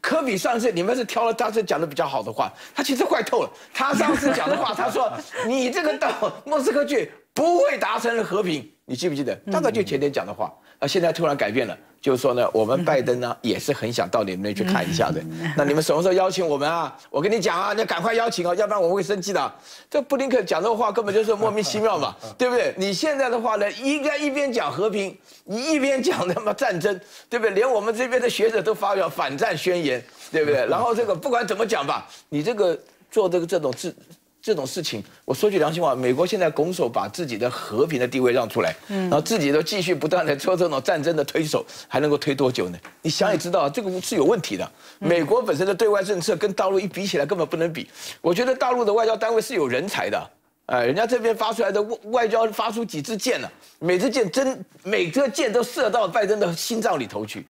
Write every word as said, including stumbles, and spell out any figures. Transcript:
科比上次你们是挑了当时讲的比较好的话，他其实坏透了。他上次讲的话，他说你这个到莫斯科去不会达成和平，你记不记得？大概就前天讲的话，啊，现在突然改变了，就是说呢，我们拜登呢也是很想到你们那去看一下的。那你们什么时候邀请我们啊？我跟你讲啊，你赶快邀请哦，要不然我们会生气的。这布林肯讲这话根本就是莫名其妙嘛，对不对？你现在的话呢，应该一边讲和平，你一边讲他妈战争，对不对？连我们这边的学者都发表反战宣言，对不对？然后这个不管怎么讲吧，你这个做这个这种事。这种事情，我说句良心话，美国现在拱手把自己的和平的地位让出来，然后自己都继续不断的做这种战争的推手，还能够推多久呢？你想也知道，这个是有问题的。美国本身的对外政策跟大陆一比起来，根本不能比。我觉得大陆的外交单位是有人才的，哎，人家这边发出来的外交发出几支箭呢、啊，每支箭真每个箭都射到拜登的心脏里头去。